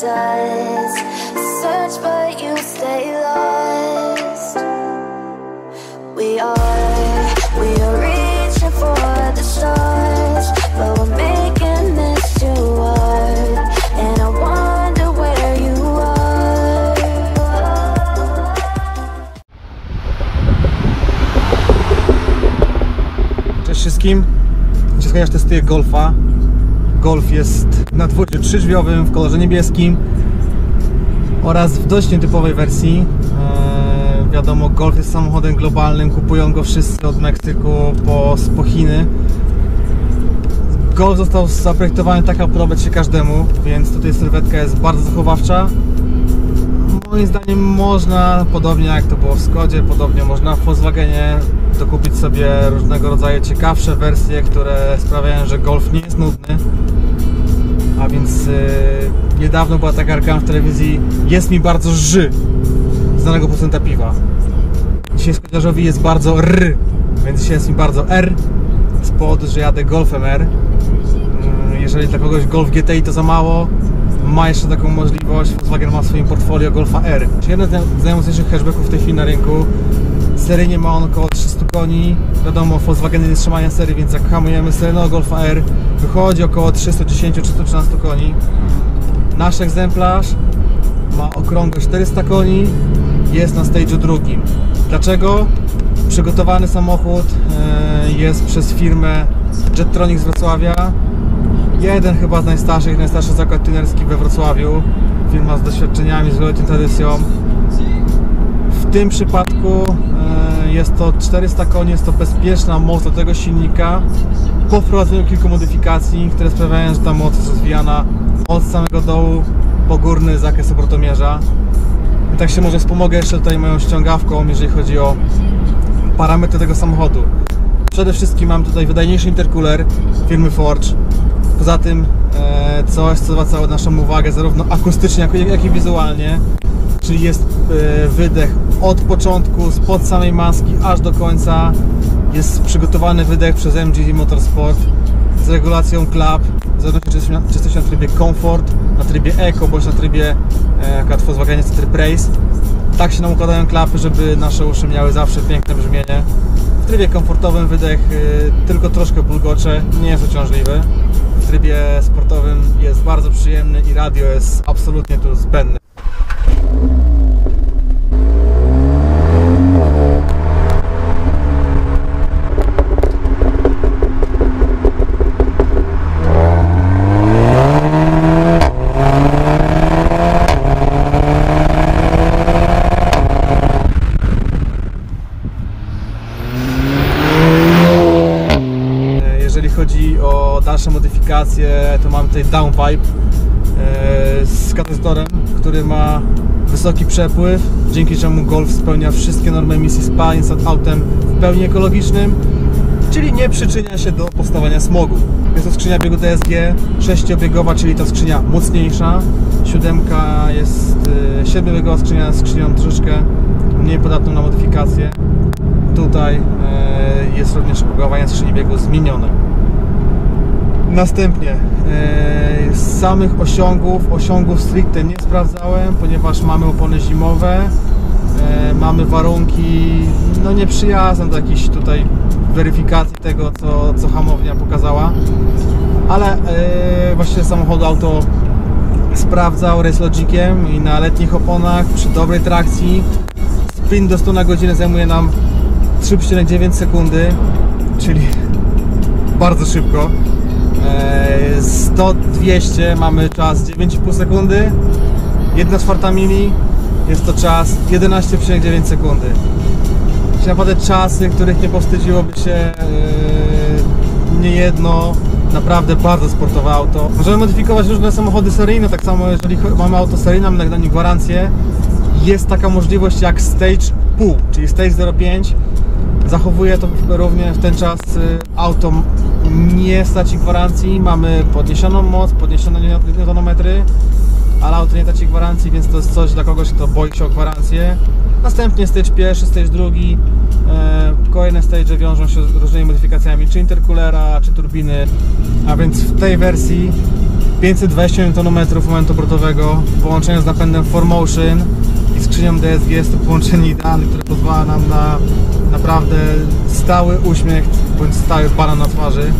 does. Search but you stay lost. We are reaching for the stars, but we're making this too hard. And I wonder where you are. Cześć wszystkim. Dzisiaj testuję Golfa. Golf jest na dwójce trzydrzwiowym w kolorze niebieskim oraz w dość nietypowej wersji. Wiadomo, Golf jest samochodem globalnym, kupują go wszyscy od Meksyku po Chiny. Golf został zaprojektowany tak, aby podobać się każdemu, więc tutaj sylwetka jest bardzo zachowawcza. Moim zdaniem można, podobnie jak to było w Skodzie, podobnie można w Volkswagenie dokupić sobie różnego rodzaju ciekawsze wersje, które sprawiają, że Golf nie jest nudny. A więc niedawno była taka reklama w telewizji: jest mi bardzo ży, znanego producenta piwa. Dzisiaj Skodziarzowi jest bardzo r, więc dzisiaj jest mi bardzo r, z powodu, że jadę Golfem R. Jeżeli dla kogoś Golf GTI to za mało, ma jeszcze taką możliwość. Volkswagen ma w swoim portfolio Golfa R. Jeden z najmocniejszych hatchbacków w tej chwili na rynku. Seryjnie ma on około 300 koni. Wiadomo, Volkswagen nie trzymają serii, więc jak hamujemy seryjnego Golfa R, wychodzi około 310-313 koni. Nasz egzemplarz ma okrągłe 400 koni, jest na stage'u drugim. Dlaczego? Przygotowany samochód jest przez firmę Jetronic z Wrocławia. Jeden chyba z najstarszy zakład tunerski we Wrocławiu. Firma z doświadczeniami, z wieloletnią tradycją. W tym przypadku jest to 400 koni, jest to bezpieczna moc do tego silnika po wprowadzeniu kilku modyfikacji, które sprawiają, że ta moc jest rozwijana od samego dołu po górny zakres obrotomierza. I tak się może wspomogę jeszcze tutaj moją ściągawką, jeżeli chodzi o parametry tego samochodu. Przede wszystkim mam tutaj wydajniejszy intercooler firmy Forge. Poza tym coś, co zwraca naszą uwagę zarówno akustycznie, jak i wizualnie, czyli jest wydech od początku, spod samej maski aż do końca. Jest przygotowany wydech przez MG Motorsport z regulacją klap, w zależności czy jesteś na trybie Comfort, na trybie Eco, bądź na trybie w Volkswagenie jest tryb Race. Tak się nam układają klapy, żeby nasze uszy miały zawsze piękne brzmienie. W trybie komfortowym wydech tylko troszkę bulgocze, nie jest uciążliwy. W trybie sportowym jest bardzo przyjemny i radio jest absolutnie tu zbędne. Jeżeli chodzi o dalsze modyfikacje, to mamy tutaj downpipe z katalizatorem, który ma wysoki przepływ, dzięki czemu Golf spełnia wszystkie normy emisji spalin, jest autem w pełni ekologicznym, czyli nie przyczynia się do powstawania smogu. Jest to skrzynia biegu DSG 6-biegowa, czyli ta skrzynia mocniejsza. 7 jest 7-biegowa skrzynia z skrzynią troszeczkę mniej podatną na modyfikacje. Tutaj jest również oprogramowanie skrzyni biegu zmienione. Następnie z samych osiągów stricte nie sprawdzałem, ponieważ mamy opony zimowe, mamy warunki no nieprzyjazne do jakiejś tutaj weryfikacji tego, co hamownia pokazała, ale właściwie samochodu auto sprawdzał Race Logiciem i na letnich oponach przy dobrej trakcji sprint do 100 na godzinę zajmuje nam 3,9 sekundy, czyli bardzo szybko. 100-200 mamy czas 9,5 sekundy, 1/4 mili jest to czas 11,9 sekundy. Czyli naprawdę czasy, których nie powstydziłoby się niejedno naprawdę bardzo sportowe auto. Możemy modyfikować różne samochody seryjne, tak samo jeżeli mamy auto seryjne, mamy na nim gwarancję. Jest taka możliwość jak Stage pół, czyli Stage 0,5. Zachowuje to również w ten czas auto nie straci gwarancji, mamy podniesioną moc, podniesione newtonometry, ale auto nie traci gwarancji, więc to jest coś dla kogoś, kto boi się o gwarancję. Następnie stage pierwszy, stage drugi, kolejne stage wiążą się z różnymi modyfikacjami, czy intercoolera, czy turbiny, a więc w tej wersji 520 Nm momentu obrotowego w połączeniu z napędem 4Motion i skrzynią DSG jest to połączenie idealne, które pozwala nam na naprawdę stały uśmiech bądź stały banan na twarzy.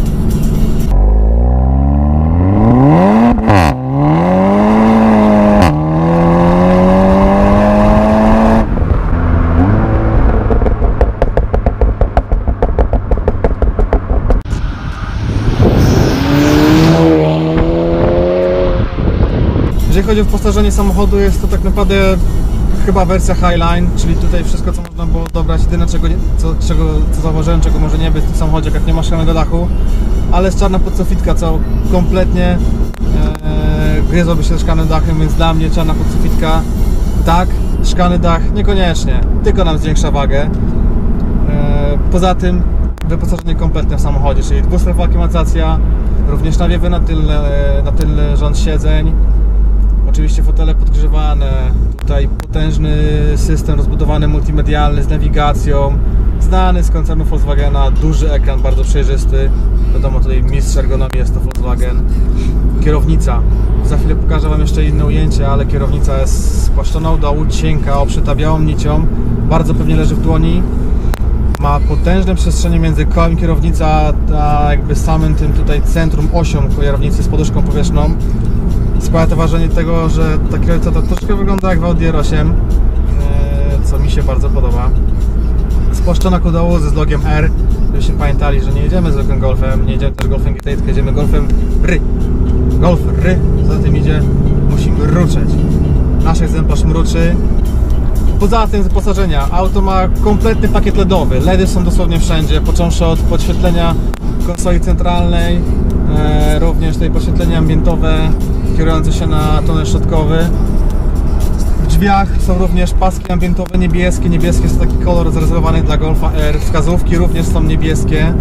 Jeżeli chodzi o wyposażenie samochodu, jest to tak naprawdę chyba wersja Highline, czyli tutaj wszystko, co można było dobrać. Jedyne co zauważyłem, czego może nie być w tym samochodzie, jak nie ma szklanego dachu, ale jest czarna podsufitka, co kompletnie gryzłoby się szklanym dachem, więc dla mnie czarna podsufitka tak, szklany dach niekoniecznie, tylko nam zwiększa wagę. Poza tym wyposażenie kompletne w samochodzie, czyli dwustrefowa klimatyzacja, również nawiewy na tylny rząd siedzeń. Oczywiście fotele podgrzewane, tutaj potężny system rozbudowany multimedialny z nawigacją, znany z koncernu Volkswagena, duży ekran, bardzo przejrzysty, wiadomo, tutaj mistrz ergonomii jest to Volkswagen. Kierownica, za chwilę pokażę Wam jeszcze inne ujęcie, ale kierownica jest spłaszczona u dołu, cienka, obszyta białą nicią, bardzo pewnie leży w dłoni, ma potężne przestrzenie między kołem kierownica, a jakby samym tym tutaj centrum, osią kierownicy z poduszką powietrzną. Składa to wrażenie tego, że ta kierownica to troszkę wygląda jak w Audi R8, co mi się bardzo podoba. Spłaszczona ku dołu ze logiem R, żebyście pamiętali, że nie jedziemy zwykłym Golfem, nie jedziemy też Golfem GTI, tylko jedziemy Golfem RY. Golf RY, za tym idzie, musi mruczeć. Nasz egzemplarz mruczy. Poza tym z wyposażenia, auto ma kompletny pakiet LEDowy. LEDy są dosłownie wszędzie, począwszy od podświetlenia konsoli centralnej, również tutaj podświetlenie ambientowe kierujące się na tunel środkowy. W drzwiach są również paski ambientowe niebieskie. Niebieskie jest taki kolor zarezerwowany dla Golfa R. Wskazówki również są niebieskie.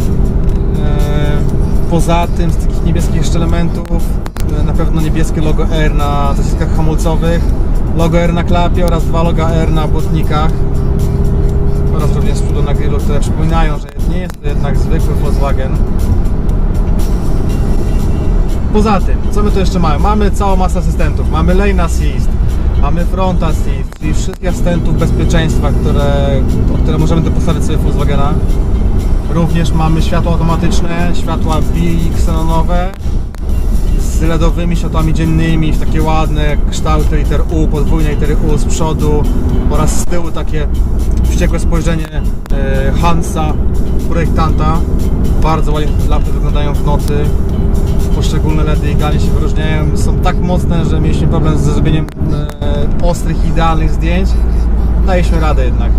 Poza tym z takich niebieskich jeszcze elementów na pewno niebieskie logo R na zaciskach hamulcowych, logo R na klapie oraz dwa loga R na błotnikach oraz również z przodu na grillu, które przypominają, że nie jest to jednak zwykły Volkswagen. Poza tym, co my tu jeszcze mamy? Mamy całą masę asystentów. Mamy lane assist, mamy front assist, czyli wszystkich asystentów bezpieczeństwa, które możemy doposażyć sobie w Volkswagena. Również mamy światła automatyczne, światła bi-ksenonowe z LEDowymi światłami dziennymi w takie ładne kształty liter U, podwójne litery U z przodu oraz z tyłu takie wściekłe spojrzenie Hansa, projektanta. Bardzo ładnie lampy wyglądają w nocy. Poszczególne LEDy idealnie się wyróżniają, są tak mocne, że mieliśmy problem ze zrobieniem ostrych, idealnych zdjęć. Daliśmy radę jednak.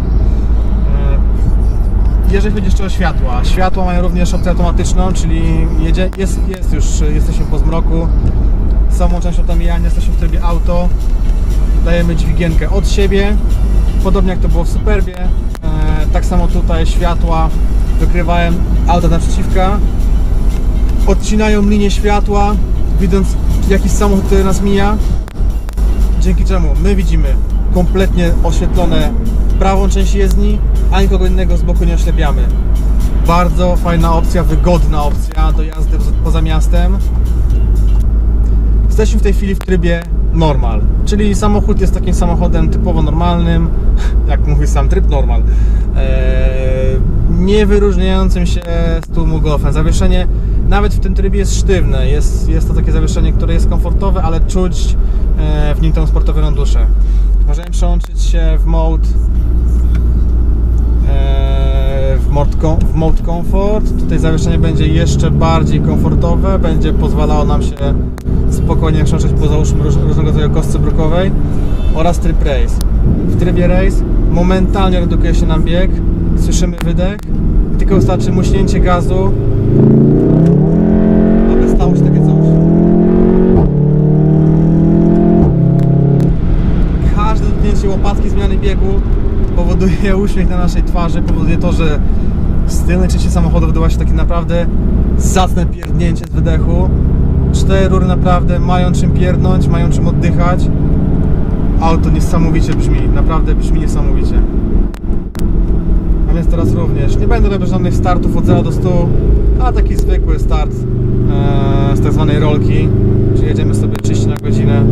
Jeżeli chodzi jeszcze o światła, światła mają również opcję automatyczną, czyli jesteśmy po zmroku, samą częścią tam mijania, jesteśmy w trybie auto, dajemy dźwigienkę od siebie, podobnie jak to było w Superbie. Tak samo tutaj światła wykrywają auta naprzeciwka, odcinają linię światła, widząc jakiś samochód, który nas mija, dzięki czemu my widzimy kompletnie oświetlone prawą część jezdni, a nikogo innego z boku nie oślepiamy. Bardzo fajna opcja, wygodna opcja do jazdy poza miastem. Jesteśmy w tej chwili w trybie normal, czyli samochód jest takim samochodem typowo normalnym, jak mówi sam tryb normal, nie wyróżniającym się z tłumu Golfem. Zawieszenie nawet w tym trybie jest sztywne, jest to takie zawieszenie, które jest komfortowe, ale czuć w nim tą sportową duszę. Możemy przełączyć się w mode Comfort. Tutaj zawieszenie będzie jeszcze bardziej komfortowe, będzie pozwalało nam się spokojnie przełączyć po załóżmy różnego rodzaju kostce brukowej, oraz tryb Race. W trybie Race momentalnie redukuje się nam bieg, słyszymy wydech i tylko wystarczy muśnięcie gazu, aby stało się takie coś. Każde dotknięcie łopatki zmiany biegu powoduje uśmiech na naszej twarzy, powoduje to, że z tylnej części samochodu wydobywa się takie naprawdę zacne pierdnięcie z wydechu. 4 rury naprawdę mają czym pierdnąć, mają czym oddychać. Auto niesamowicie brzmi, naprawdę brzmi niesamowicie. A więc teraz również nie będę robił żadnych startów od 0 do 100, a taki zwykły start z tak zwanej rolki, Także jedziemy sobie 30 na godzinę.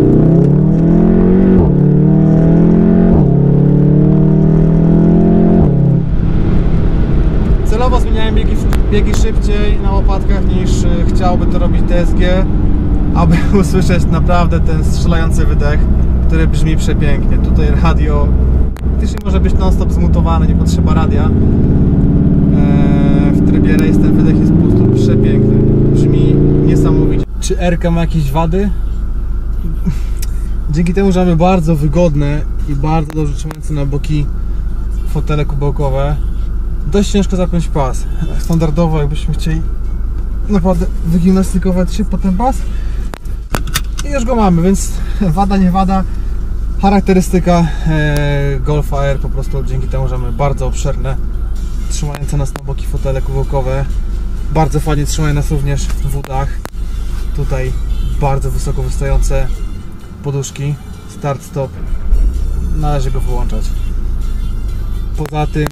Celowo zmieniałem biegi szybciej na łopatkach niż chciałby to robić DSG, aby usłyszeć naprawdę ten strzelający wydech, który brzmi przepięknie. Tutaj radio faktycznie może być non-stop zmutowane, nie potrzeba radia. W trybie race ten wydech jest po prostu przepiękny, brzmi niesamowicie. Czy R-ka ma jakieś wady? Dzięki temu, że mamy bardzo wygodne i bardzo dobrze trzymające na boki fotele kubełkowe, dość ciężko zapiąć pas. Standardowo, jakbyśmy chcieli naprawdę wygimnastykować się po ten pas i już go mamy, więc wada nie wada. Charakterystyka Golfa R po prostu dzięki temu, że mamy bardzo obszerne trzymające nas na boki fotele kubełkowe, bardzo fajnie trzymają nas również w wódach. Tutaj bardzo wysoko wystające poduszki, start stop, należy go wyłączać. Poza tym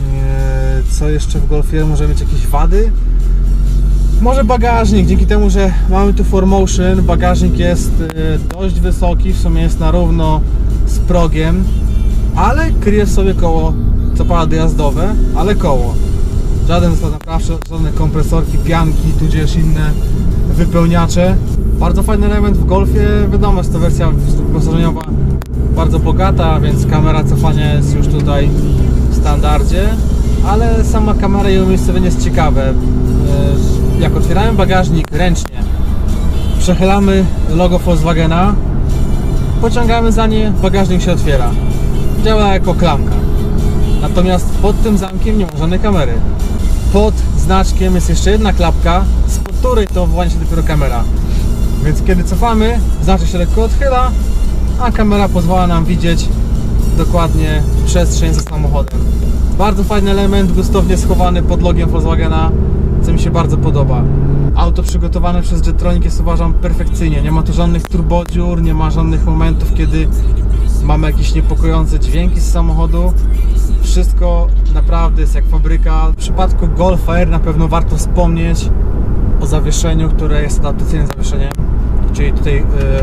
co jeszcze w Golfie? Może mieć jakieś wady? Może bagażnik, dzięki temu, że mamy tu 4Motion, bagażnik jest dość wysoki, w sumie jest na równo z progiem, ale kryje w sobie koło, co prawda dojazdowe, ale koło. Żaden zestaw naprawczy, żadne kompresorki, pianki, tudzież inne wypełniacze. Bardzo fajny element w Golfie, wiadomo, jest to wersja wyposażeniowa bardzo bogata, więc kamera cofania jest już tutaj w standardzie, ale sama kamera i umiejscowienie jest ciekawe. Jak otwieramy bagażnik ręcznie, przechylamy logo Volkswagena, pociągamy za nie, bagażnik się otwiera. Działa jako klamka. Natomiast pod tym zamkiem nie ma żadnej kamery. Pod znaczkiem jest jeszcze jedna klapka, spod której to włącza się dopiero kamera. Więc kiedy cofamy, znaczek się lekko odchyla, a kamera pozwala nam widzieć dokładnie przestrzeń za samochodem. Bardzo fajny element, gustownie schowany pod logiem Volkswagena, co mi się bardzo podoba. Auto przygotowane przez Jetronic jest, uważam, perfekcyjnie. Nie ma tu żadnych turbodziur, nie ma żadnych momentów, kiedy mamy jakieś niepokojące dźwięki z samochodu. Wszystko naprawdę jest jak fabryka. W przypadku Golfa R na pewno warto wspomnieć o zawieszeniu, które jest adaptacyjnym zawieszeniem, czyli tutaj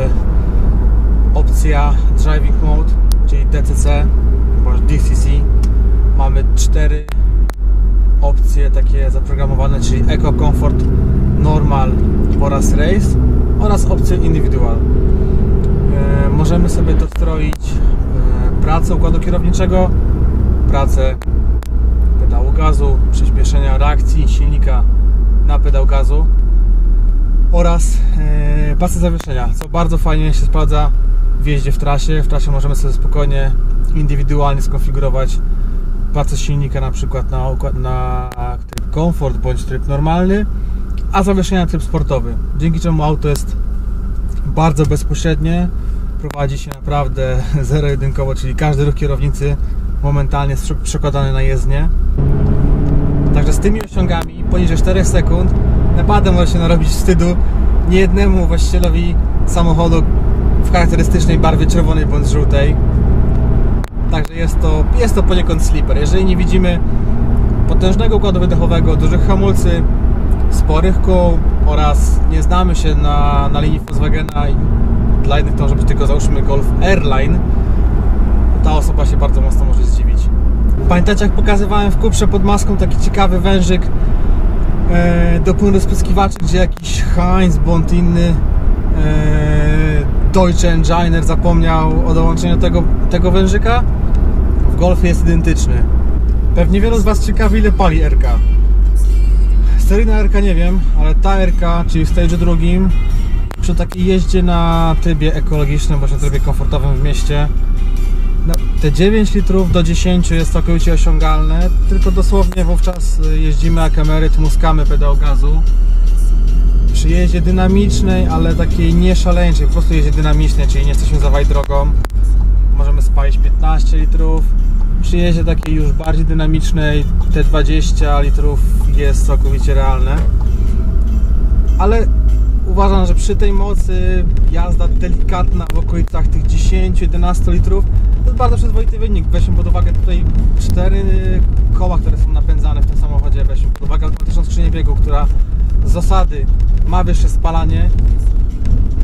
opcja Driving Mode, czyli DCC bądź DCC. Mamy 4 opcje takie zaprogramowane, czyli Eco, Comfort, Normal oraz Race oraz opcję Individual. Możemy sobie dostroić pracę układu kierowniczego, pracę pedału gazu, przyspieszenia reakcji silnika na pedał gazu oraz pasy zawieszenia, co bardzo fajnie się sprawdza w jeździe w trasie. W trasie możemy sobie spokojnie, indywidualnie skonfigurować pracę silnika na przykład na tryb komfort bądź tryb normalny, a zawieszenia na tryb sportowy. Dzięki czemu auto jest bardzo bezpośrednie, prowadzi się naprawdę zero-jedynkowo, czyli każdy ruch kierownicy momentalnie jest przekładany na jezdnię. Także z tymi osiągami poniżej 4 sekund naprawdę może się narobić wstydu niejednemu właścicielowi samochodu w charakterystycznej barwie czerwonej bądź żółtej. Także jest to poniekąd sleeper. Jeżeli nie widzimy potężnego układu wydechowego, dużych hamulcy, sporych kół oraz nie znamy się na linii Volkswagena i dla jednych to może być tylko, załóżmy, Golf Airline, to ta osoba się bardzo mocno może zdziwić. Pamiętacie, jak pokazywałem w Cuprze pod maską taki ciekawy wężyk do płynu rozpryskiwaczy, gdzie jakiś Heinz bądź inny Deutsche Enginer zapomniał o dołączeniu tego wężyka? W Golfie jest identyczny. Pewnie wielu z Was ciekawi, ile pali R-ka. Seryjna R-ka nie wiem, ale ta R-ka, czyli w stage drugim, przy takiej jeździe na trybie ekologicznym bądź na trybie komfortowym w mieście, no, te 9 litrów do 10 jest całkowicie osiągalne, tylko dosłownie wówczas jeździmy, a kamery muskamy pedał gazu. Przy jeździe dynamicznej, ale takiej nie szaleńczej, po prostu jeździe dynamicznej, czyli nie jesteśmy za drogą, możemy spalić 15 litrów. Przy jeździe takiej już bardziej dynamicznej te 20 litrów jest całkowicie realne. Ale uważam, że przy tej mocy jazda delikatna w okolicach tych 10-11 litrów to jest bardzo przyzwoity wynik. Weźmy pod uwagę tutaj 4 koła, które są napędzane w tym samochodzie. Weźmy pod uwagę automatyczną skrzynię biegu, która z zasady ma wyższe spalanie.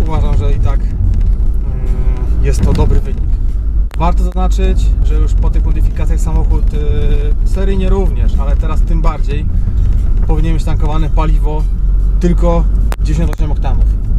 uważam, że i tak jest to dobry wynik. Warto zaznaczyć, że już po tych modyfikacjach samochód seryjnie również, ale teraz tym bardziej powinien mieć tankowane paliwo tylko 98 oktanów.